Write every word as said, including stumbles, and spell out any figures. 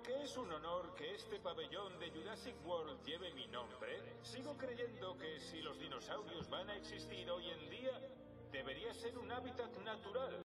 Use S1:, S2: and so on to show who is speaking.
S1: aunque es un honor que este pabellón de Jurassic World lleve mi nombre, sigo creyendo que si los dinosaurios van a existir hoy en día, debería ser un hábitat natural.